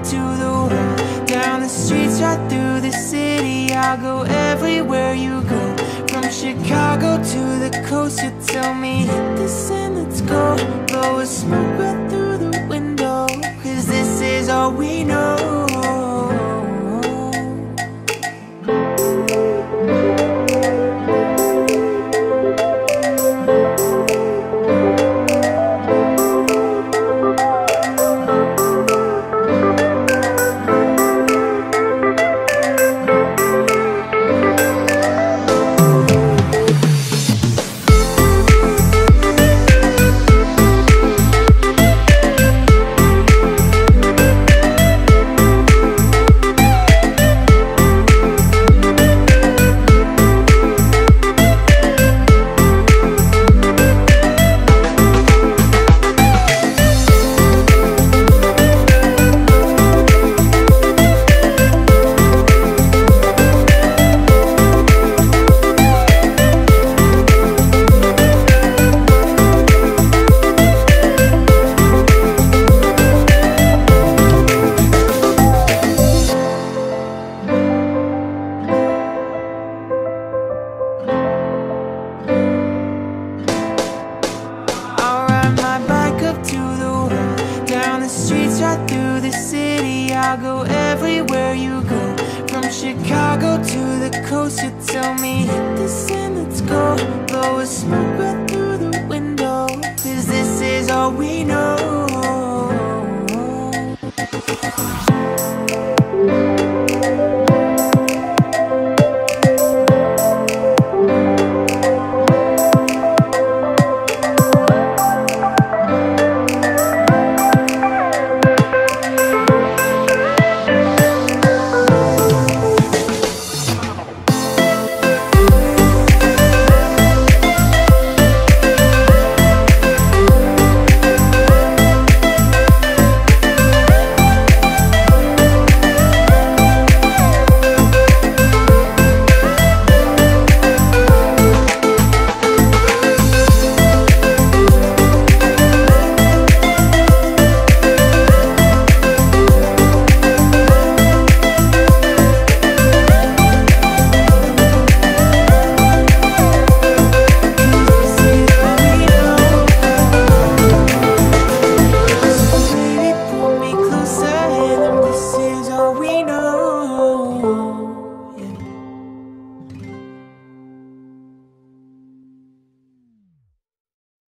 to the wall, down the streets, right through the city. I'll go everywhere you go, from Chicago to the coast. You tell me hit this and let's go, blow a smoke right through the window, 'cause this is all we know. Right through the city, I'll go everywhere you go, from Chicago to the coast. You tell me hit this and let's go, blow a smoke right